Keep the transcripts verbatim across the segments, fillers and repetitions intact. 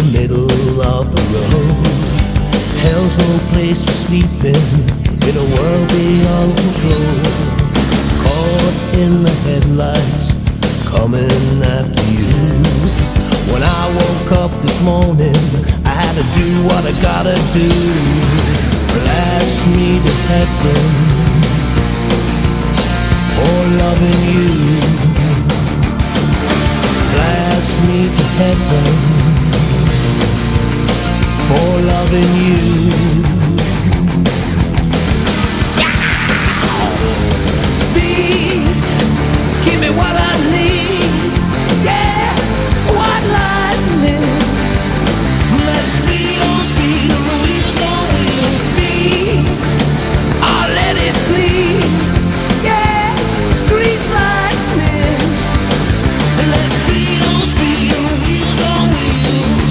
middle of the road. Hell's no place for sleeping in a world beyond control. Caught in the headlights, coming after you. When I woke up this morning, I had to do what I gotta do. Blast me to heaven for loving you. Blast me to heaven for loving you. Speed, give me what I need. Yeah, white lightning. Let's speed on speed on wheels on wheels. Speed, I'll let it bleed. Yeah, grease lightning. Let's speed on speed on wheels on wheels.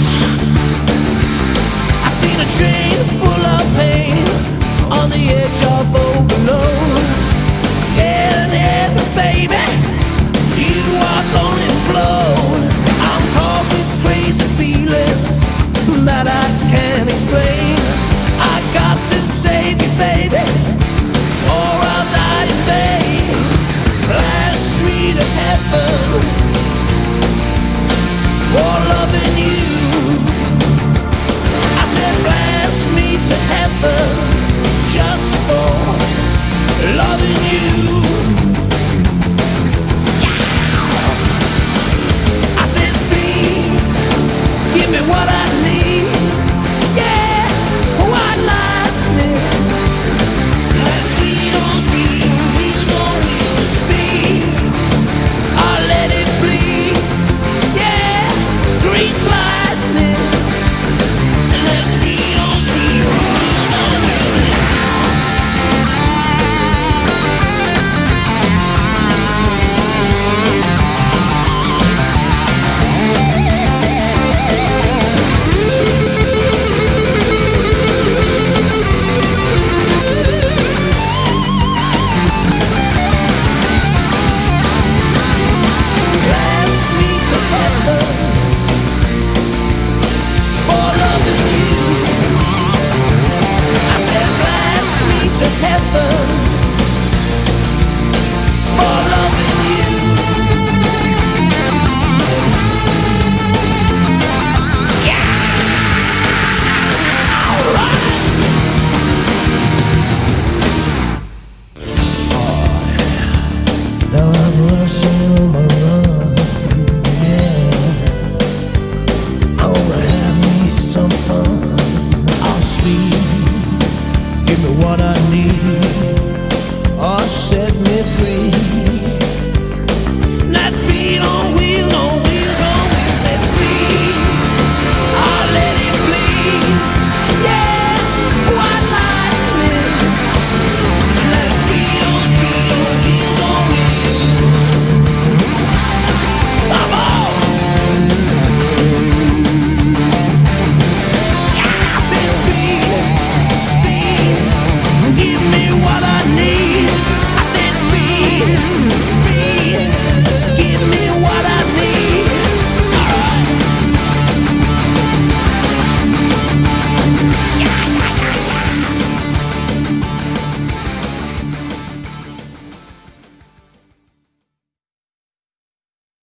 I seen a train full of pain on the edge of overload. Yeah, yeah, baby, you are gonna implode. I'm caught with crazy feelings that I can't explain. I got to save you, baby, or I'll die in vain. Blast me to heaven for loving you.